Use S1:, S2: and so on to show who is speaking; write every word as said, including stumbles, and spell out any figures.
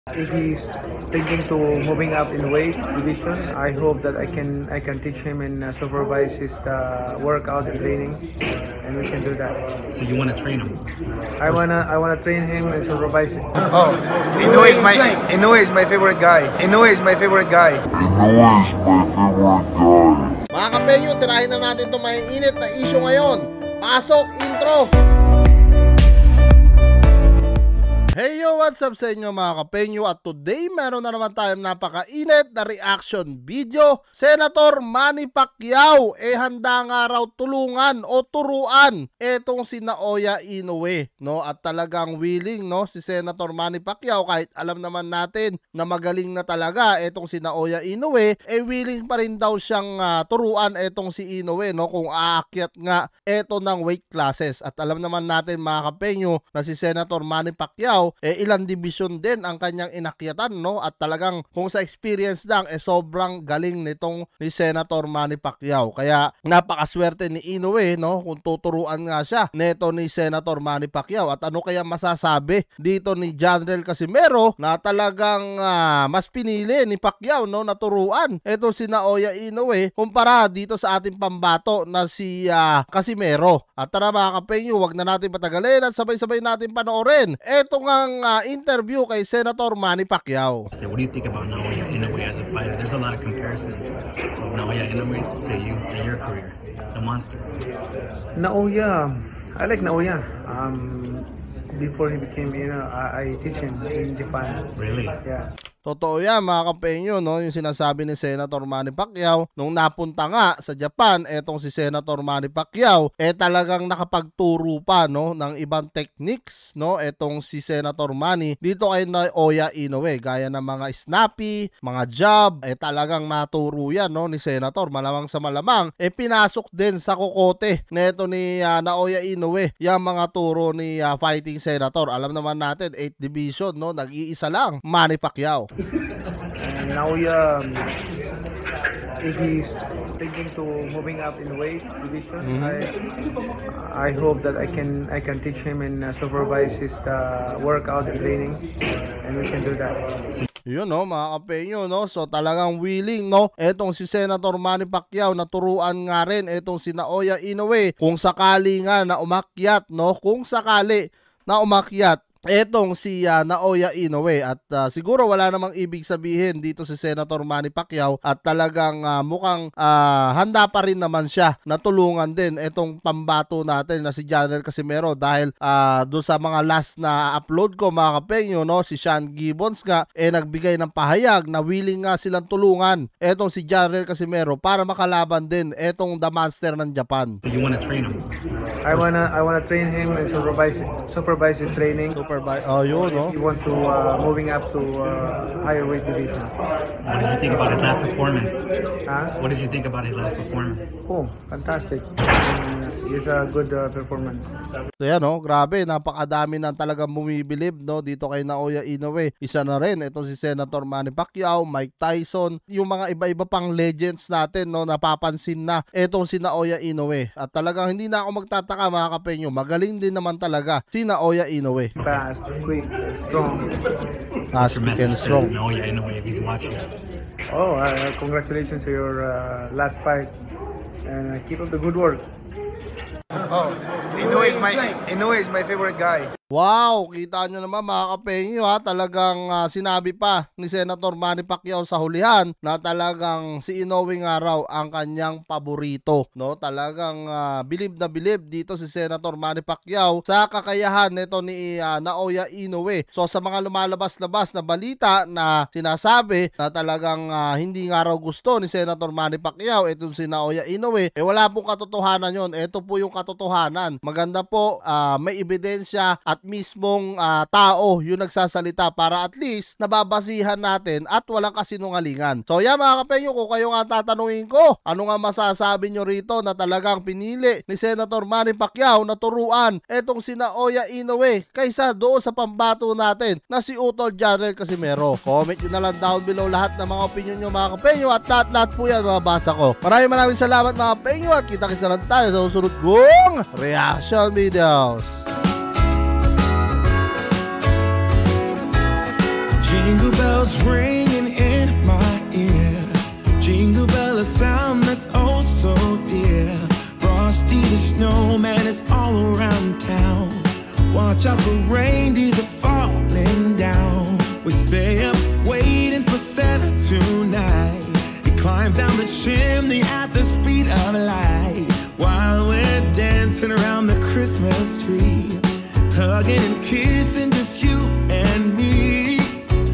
S1: He's thinking to moving up in weight division. I hope that I can I can teach him and uh, supervise his uh, workout and training, and we can do that.
S2: So you want to train him?
S1: I wanna I wanna train him and supervise him.
S3: Oh, Inoue is my Inoue is my favorite guy. Inoue is my favorite guy.
S4: Mga kapenyo, tirahin na natin itong may init na issue ngayon. Pasok, intro! Hey yo, what's up sa inyo mga kapenyo? At today, meron na naman tayong napakainit na reaction video. Senator Manny Pacquiao, eh handa nga raw tulungan o turuan etong si Naoya Inoue, no? At talagang willing, no, si Senator Manny Pacquiao, kahit alam naman natin na magaling na talaga etong si Naoya Inoue, eh willing pa rin daw siyang uh, turuan etong si Inoue, no, kung aakyat nga eto ng weight classes. At alam naman natin mga kapenyo na si Senator Manny Pacquiao eh ilang division din ang kanyang inakyatan, no? At talagang kung sa experience lang eh sobrang galing nitong ni Senator Manny Pacquiao. Kaya napakaswerte ni Inoue, no, kung tuturuan nga siya neto ni Senator Manny Pacquiao. At ano kaya masasabi dito ni Janrel Casimero na talagang uh, mas pinili ni Pacquiao, no, na turuan eto si Naoya Inoue kumpara dito sa ating pambato na si uh, Casimero. At tara mga kapenyo, wag na natin patagalin at sabay-sabay natin panoorin eto nga ang uh, interview kay Senator Manny Pacquiao.
S2: So what do you think about Naoya Inoue as a fighter? There's a lot of comparisons of Naoya Inoue to you and your career, the monster.
S1: Naoya, I like Naoya. Um, before he became, you know, I, I teach him in Japan.
S2: Really?
S1: Yeah.
S4: Totoo yan mga kapenyo, no? Yung sinasabi ni Senator Manny Pacquiao nung napunta nga sa Japan etong si Senator Manny Pacquiao eh talagang nakapagturo pa, no, ng ibang techniques, no, etong si Senator Manny dito kay Naoya Inoue, gaya ng mga snappy, mga jab, eh talagang naturo yan, no, ni Senator. Malamang sa malamang eh pinasok din sa kokote neto ni uh, Naoya Inoue yung mga turo ni uh, fighting Senator. Alam naman natin eighth division, no, nag-iisa lang Manny Pacquiao.
S1: And Naoya, um, he's thinking to moving up in weight division. Mm-hmm. I I hope that I can I can teach him and uh, supervise his uh, workout and training, and we can do that.
S4: Yun, no, mga kapenyo, no? So talagang willing, no, etong si Senator Manny Pacquiao na turuan nga rin etong si Naoya Inoue kung sakali nga na umakyat, no, kung sakali na umakyat etong si uh, Naoya Inoue. At uh, siguro wala namang ibig sabihin dito si Senator Manny Pacquiao at talagang uh, mukhang uh, handa pa rin naman siya na tulungan din etong pambato natin na si Janrel Casimero, dahil uh, doon sa mga last na upload ko mga kapenyo, no, si Sean Gibbons nga eh nagbigay ng pahayag na willing nga silang tulungan etong si Janrel Casimero para makalaban din etong The Monster ng Japan.
S2: You want to train him?
S1: I wanna I wanna train him and supervise supervise his training.
S4: Supervise. Oh, yun, no?
S1: He wants to uh, moving up to uh, higher weight division.
S2: What did you think about his last performance?
S1: Huh?
S2: What did you think about his last performance?
S1: Oh, fantastic! And, uh, he's a good uh, performance.
S4: So yan, no, grabe, napakadami na talagang bumibilib, no, dito kay Naoya Inoue. Isa na rin ito si Senator Manny Pacquiao, Mike Tyson, yung mga iba-iba pang legends natin, no, napapansin na etong si Naoya Inoue. At talagang hindi na ako magtataka mga kapenyo, magaling din naman talaga si Naoya Inoue.
S1: Fast, quick, strong.
S4: Fast, quick, and strong.
S2: Naoya Inoue if he's watching.
S1: Oh, uh, congratulations to your uh, last fight, and uh, keep up the good work.
S3: Oh, Inoue is my Inoue is my favorite guy.
S4: Wow, kita nyo naman mga kapenyo, ha, talagang uh, sinabi pa ni Senator Manny Pacquiao sa hulihan na talagang si Inoue nga raw ang kanyang paborito, no? Talagang uh, bilib na bilib dito si Senator Manny Pacquiao sa kakayahan nito ni uh, Naoya Inoue. So sa mga lumalabas-labas na balita na sinasabi na talagang uh, hindi nga raw gusto ni Senator Manny Pacquiao itong si Naoya Inoue, eh wala pong katotohanan yon. Ito po yung katotohanan. Maganda po uh, may ebidensya at mismong uh, tao yung nagsasalita para at least nababasihan natin at walang kasinungalingan. So yan mga kapenyo, kung kayo nga tatanungin ko, ano nga masasabi nyo rito na talagang pinili ni Senator Manny Pacquiao na turuan etong si Naoya Inoue kaysa doon sa pambato natin na si Utol Janrel Casimero? Comment nyo na lang down below lahat ng mga opinion nyo mga kapenyo at lahat-lahat po yan mababasa ko. Maraming maraming salamat mga kapenyo at kita-kita lang tayo sa susunod kong reaction videos.
S5: Jingle bells ringing in my ear. Jingle bell, a sound that's oh so dear. Frosty the snowman is all around town. Watch out for reindeers are falling down. We stay up waiting for Santa tonight. He climbs down the chimney at the speed of light, while we're dancing around the Christmas tree, hugging and kissing just